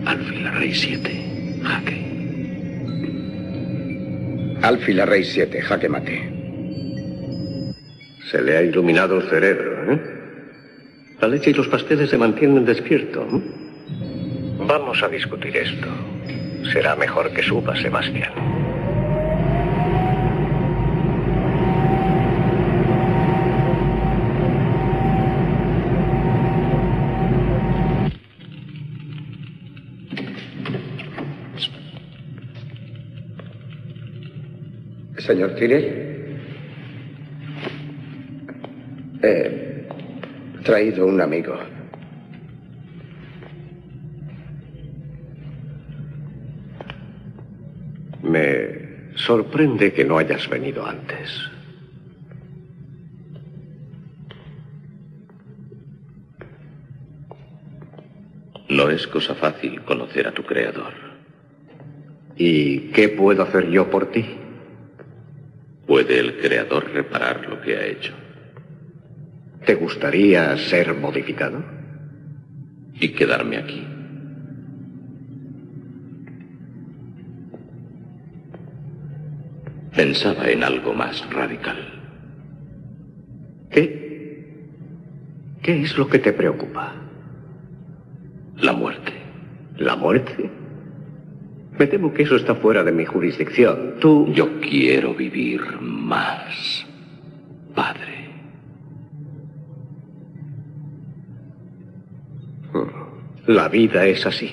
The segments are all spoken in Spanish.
Alfil Rey 7, jaque. Alfil Rey 7, jaque mate. Se le ha iluminado el cerebro, ¿eh? La leche y los pasteles se mantienen despierto, ¿eh? Vamos a discutir esto. Será mejor que suba, Sebastián. Señor Tyrell, he traído un amigo. Me sorprende que no hayas venido antes. No es cosa fácil conocer a tu creador. ¿Y qué puedo hacer yo por ti? ¿Puede el creador reparar lo que ha hecho? ¿Te gustaría ser modificado? Y quedarme aquí. Pensaba en algo más radical. ¿Qué? ¿Qué es lo que te preocupa? La muerte. ¿La muerte? Me temo que eso está fuera de mi jurisdicción. Yo quiero vivir más, padre. La vida es así.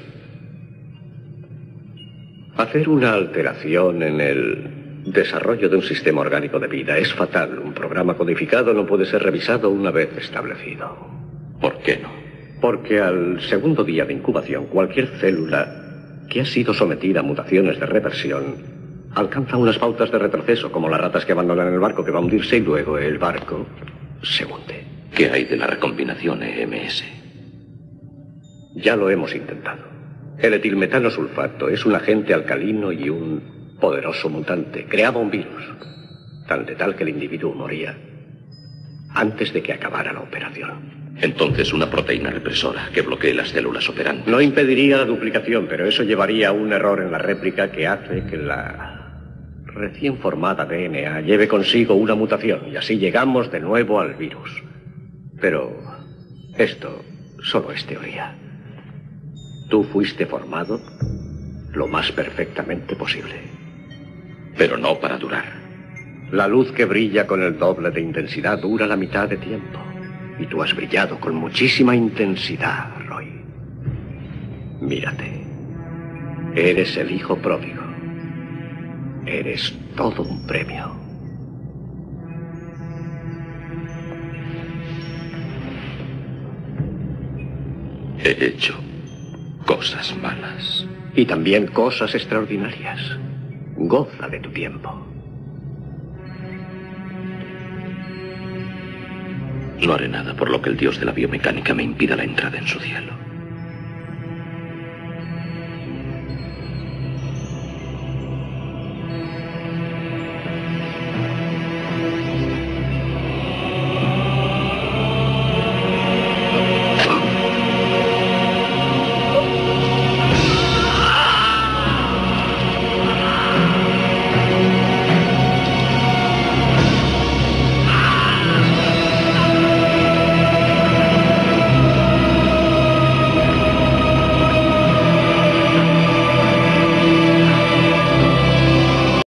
Hacer una alteración en el desarrollo de un sistema orgánico de vida es fatal. Un programa codificado no puede ser revisado una vez establecido. ¿Por qué no? Porque al segundo día de incubación, cualquier célula que ha sido sometida a mutaciones de reversión alcanza unas pautas de retroceso, como las ratas que abandonan el barco que va a hundirse y luego el barco se hunde. ¿Qué hay de la recombinación EMS? Ya lo hemos intentado. El etilmetano sulfato es un agente alcalino y un poderoso mutante. Creaba un virus tan letal que el individuo moría antes de que acabara la operación. Entonces una proteína represora que bloquee las células operantes. No impediría la duplicación, pero eso llevaría a un error en la réplica que hace que la recién formada DNA lleve consigo una mutación y así llegamos de nuevo al virus. Pero esto solo es teoría. Tú fuiste formado lo más perfectamente posible. Pero no para durar. La luz que brilla con el doble de intensidad dura la mitad de tiempo. Y tú has brillado con muchísima intensidad, Roy. Mírate. Eres el hijo pródigo. Eres todo un premio. He hecho cosas malas. Y también cosas extraordinarias. Goza de tu tiempo. No haré nada por lo que el dios de la biomecánica me impida la entrada en su cielo.